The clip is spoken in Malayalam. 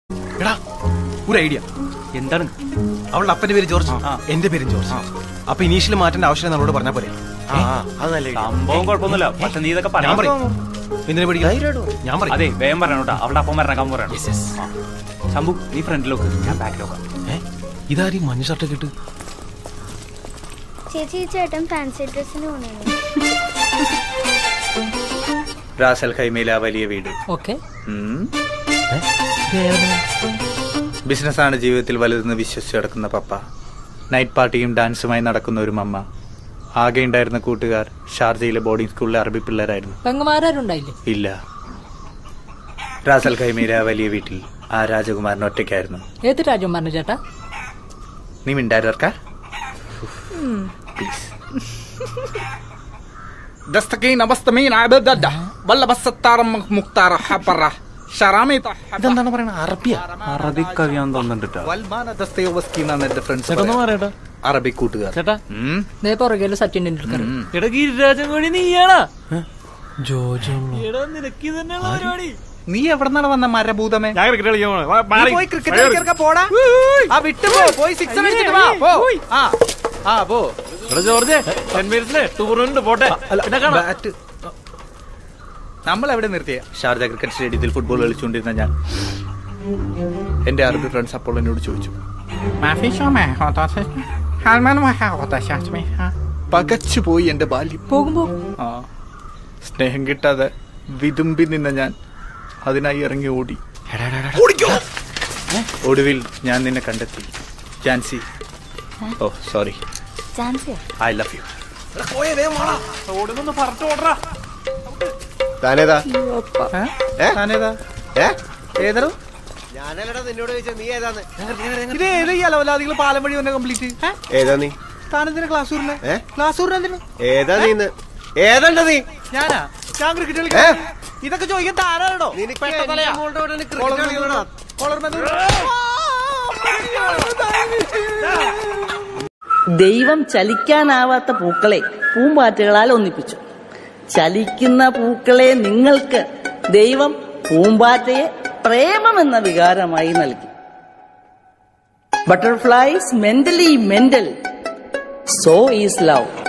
എടാ ഒരു ഐഡിയ. എന്താണ്? അവളുടെ അപ്പന്റെ പേര് ജോർജ്, എന്റെ പേരും ജോർജ്. അപ്പൊ ഇനീഷ്യൽ മാറ്റേണ്ട ആവശ്യം നമ്മളോട് പറഞ്ഞാ പോലെ. സംഭവം കുഴപ്പമൊന്നുമില്ല. പക്ഷെ നീ ഇതൊക്കെ പറയാൻ എന്തിനെ പഠിക്കാം? ഞാൻ പറയും. അതെ, വേഗം പറയണോട്ടാ. അവളുടെ അപ്പം വരണ കമ്പ് പറയണം. ശംഭു, നീ ഫ്രണ്ടിലോക്ക്, ഞാൻ ബാക്കിലോക്കാം. ഇതാരും മഞ്ഞ ഷർട്ട് കിട്ടും. ചേച്ചി ചേട്ടൻ ഫാൻസി ഡ്രസ്സിന് പോണേ. റാസൽ ഖൈമയിലെ ആ വലിയ വീട്. ബിസിനസ്സാണ് ജീവിതത്തിൽ വലുതെന്ന് വിശ്വസിച്ച് നടക്കുന്ന പപ്പ, നൈറ്റ് പാർട്ടിയും ഡാൻസുമായി നടക്കുന്ന ഒരു മമ്മ, ആകെ ഉണ്ടായിരുന്ന കൂട്ടുകാർ ഷാർജയിലെ ബോർഡിംഗ് സ്കൂളിലെ അറബി പിള്ളേരായിരുന്നു. ഇല്ല. റാസൽ ഖൈമയിലെ ആ വലിയ വീട്ടിൽ ആ രാജകുമാരൻ ഒറ്റയ്ക്കായിരുന്നു. ഏത് രാജകുമാരൻ ചേട്ടാ? നീ മിണ്ടായിരുക്കാ? ഇതെന്താണ് പറയണ? അറബിയ? അറബി കവിയാന്ന് തോന്നുന്നുണ്ട്. അറബി കൂട്ടുകാർ. ഗിരിരാജൻ നീയാണാ? നീ എവിടെന്നാണ് വന്ന മരഭൂതമേ? നമ്മൾ എവിടെ നിർത്തിയ? ഷാർജ ക്രിക്കറ്റ് സ്റ്റേഡിയത്തിൽ ഫുട്ബോൾ കളിച്ചുകൊണ്ടിരുന്ന ഞാൻ എന്റെ അറബി ഫ്രണ്ട്സ് അപ്പോൾ എന്നോട് ചോദിച്ചു, പകച്ചുപോയി എന്റെ ബാല്യം. സ്നേഹം കിട്ടാതെ വിതുമ്പി നിന്ന ഞാൻ അതിനായി ഇറങ്ങി ഓടി. ഒടുവിൽ ഞാൻ നിന്നെ കണ്ടെത്തി, Jancy. Oh sorry, I love you. താനേതാ? ഏതോ നിന്നോട് ചോദിച്ചാ നീ ഏതാന്ന്? ഇത് ഏത് ഈ അലവലാദികൾ പാലം വഴി വന്നെ കംപ്ലീറ്റ്. ഏതാ നീ? താനെന്തിനാ ക്ലാസ് ഊരിനെ? ക്ലാസ് ഊരിന് എന്തിനു? ഏതാ നീ? ഏതാണ്ട നീ? ഞാനാ? ഞാൻ ക്രിക്കറ്റ് കളിക്കാം. ഇതൊക്കെ ചോദിക്കാൻ താനാണോ? ദൈവം ചലിക്കാനാവാത്ത പൂക്കളെ പൂമ്പാറ്റകളാൽ ഒന്നിപ്പിച്ചു. ചലിക്കുന്ന പൂക്കളെ നിങ്ങൾക്ക് ദൈവം പൂമ്പാറ്റയെ പ്രേമം എന്ന വികാരമായി നൽകി. Butterflies mentally mental, so is love.